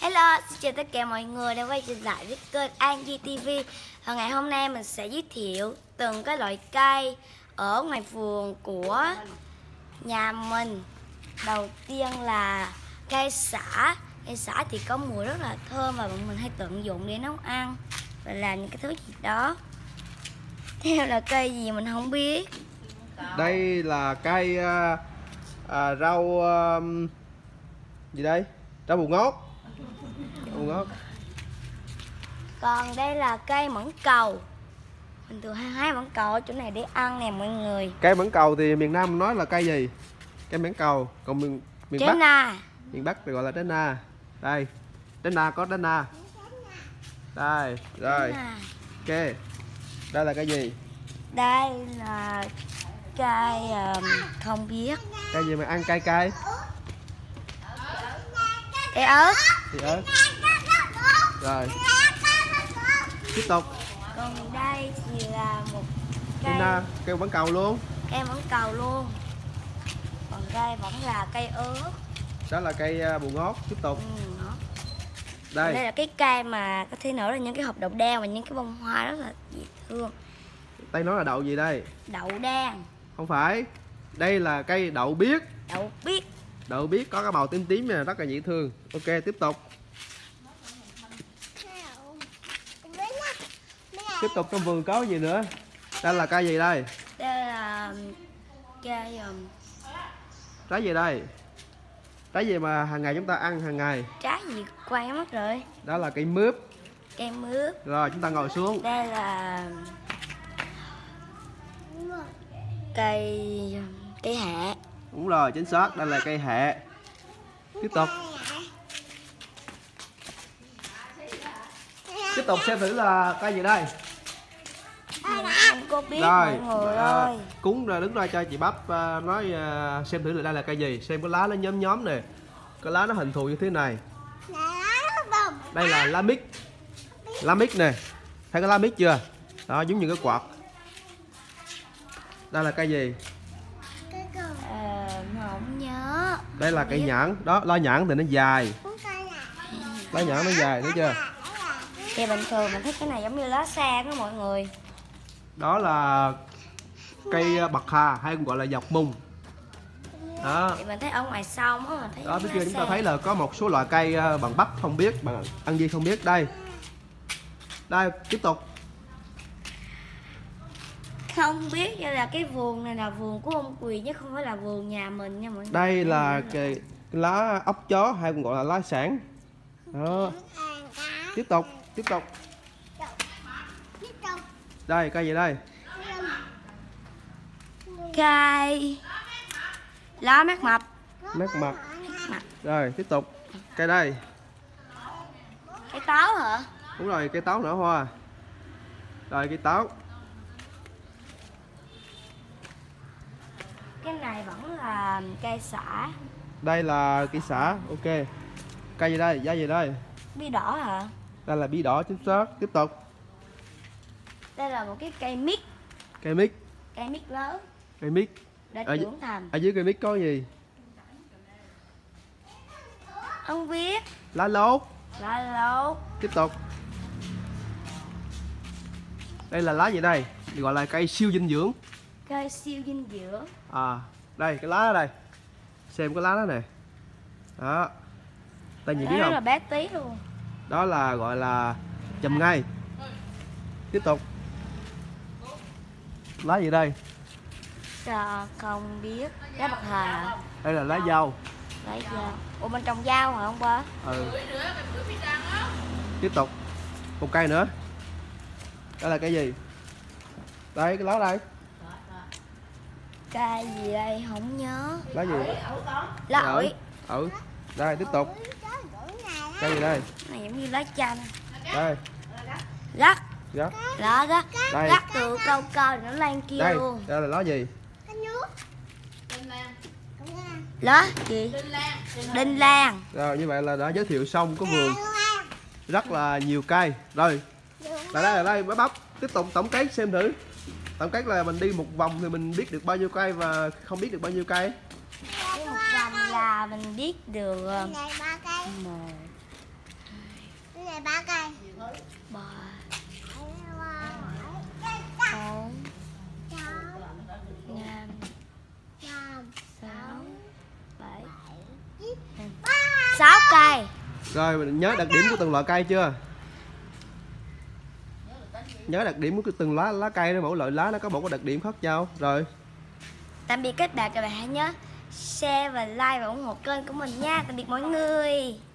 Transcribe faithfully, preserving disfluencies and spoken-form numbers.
Hello, xin chào tất cả mọi người đã quay trở lại với kênh Angie ti vi. Và ngày hôm nay mình sẽ giới thiệu từng cái loại cây ở ngoài vườn của nhà mình. Đầu tiên là cây sả. Cây sả thì có mùi rất là thơm và bọn mình hay tận dụng để nấu ăn và làm những cái thứ gì đó. Theo là cây gì mình không biết. Đây là cây à, à, rau à, gì đây? Rau bù ngót. Rau bù ngót. Còn đây là cây mãng cầu. Mình thường hay hái mãng cầu ở chỗ này để ăn nè mọi người. Cây mãng cầu thì miền Nam nói là cây gì? Cây mãng cầu. Còn miền miền Trái Bắc na. miền Bắc thì gọi là trái na. Đây. Trái na có trái na. Đây, rồi. Ok. Đây là cây gì? Đây là cây um, không biết. Cây gì mà ăn cay cay? Cây ớt. Thì ớt. Rồi. Tiếp tục. Còn đây thì là một cây Trái na, cây mãng cầu luôn. cây mãng cầu luôn. Còn đây vẫn là cây ớt. Đó là cây à, bù ngót. Tiếp tục. Ừ, đó. Đây. Đây là cái cây mà có thể nở ra những cái hộp đậu đen và những cái bông hoa rất là dễ thương. Đây nó là đậu gì đây? Đậu đen. Không phải. Đây là cây đậu biếc. Đậu biếc. Đậu biếc có cái màu tím tím này rất là dễ thương. Ok, tiếp tục. Tiếp tục trong vườn có gì nữa? Đây là cây gì đây? Đây là cây um, Trái gì đây? Trái gì mà hàng ngày chúng ta ăn hàng ngày? trái gì quay mất rồi. Đó là cây mướp. Cây mướp. Rồi chúng ta ngồi xuống. Đây là cây cây hẹ. Đúng rồi, chính xác. Đây là cây hẹ. Tiếp tục. Tiếp tục xem thử là cây gì đây? Mình không có biết Rồi, mọi người à, ơi. Cúng ra đứng ra cho chị Bắp à, nói à, xem thử là đây là cây gì. Xem cái lá nó nhóm nhóm nè. Cái lá nó hình thù như thế này. Đây là lá mít. Lá mít nè. Thấy cái lá mít chưa? Đó, giống như cái quạt. Đây là cây gì? À, không nhớ. Đây là cây nhãn. Đó, lá nhãn thì nó dài. Lá nhãn nó dài, thấy chưa? Thì bình thường mình thấy cái này giống như lá sen đó mọi người. Đó là cây bạc hà hay cũng gọi là dọc mùng. Đó. Thì mình thấy ở ngoài sông á, mình thấy Đó, giống bên lá kia chúng ta sen. thấy là có một số loại cây à, bằng bắp không biết, bằng ăn gì không biết. Đây. Đây, tiếp tục. Không biết như là cái vườn này là vườn của ông Quyền chứ không phải là vườn nhà mình nha mọi người. Đây là cái, cái lá ốc chó hay cũng gọi là lá sản. Đó. Tiếp tục, tiếp tục. Đây, cây gì đây? Cây lá mát mập. Mát mặt. Rồi, tiếp tục. Cây đây. Cây táo hả? Đúng rồi, cây táo nở hoa. Rồi, cây táo. Cái này vẫn là cây sả. Đây là cây sả. Ok. Cây gì đây? Giá gì đây? Bí đỏ hả? Đây là bí đỏ chính xác. Tiếp tục. Đây là một cái cây mít. Cây mít. Cây mít lớn Cây mít. đã Ở, trưởng thành. ở dưới cây mít có gì? Không biết. Lá lốt. Lá lốt. Tiếp tục. Đây là lá gì đây? Được gọi là cây siêu dinh dưỡng. Cây siêu dinh dưỡng. À, đây cái lá ở đây. Xem cái lá đó nè. Đó. Tên gì biết Đó không? là bé tí luôn. Đó là gọi là chầm ngay. Tiếp tục. Lá gì đây? Trời, không biết. Lá bạc hà hả? Đây là lá dâu. Lá dao. Ủa bên trồng dao hả ông ba? Ừ. Tiếp tục. Một cây nữa. Đây là cây gì? Đây cái lá đây. Cây gì đây không nhớ. Lá gì? Lá ổi. Ừ. Đây tiếp tục. Cây gì đây? Này giống như lá chanh. Đây. Gắt. Gắt. Lá gắt. Đây. Gắt từ câu câu nó lan kia Đây. luôn. Đây là lá gì? Lá gì? Đinh lan. Rồi như vậy là đã giới thiệu xong cái vườn rất là nhiều cây. Rồi. Lại đây là đây mới bắp. Tiếp tục tổng kết xem thử. Tổng kết là mình đi một vòng thì mình biết được bao nhiêu cây và không biết được bao nhiêu cây. Cái một vòng là mình biết được một ba cây. Ba. Bốn. Năm. Sáu. Bảy. Sáu cây. Rồi mình nhớ đặc điểm của từng loại cây chưa? Nhớ đặc điểm của từng lá lá cây đó, mỗi loại lá nó có một cái đặc điểm khác nhau. Rồi. Tạm biệt các bạn, các bạn hãy nhớ share và like và ủng hộ kênh của mình nha. Tạm biệt mọi người.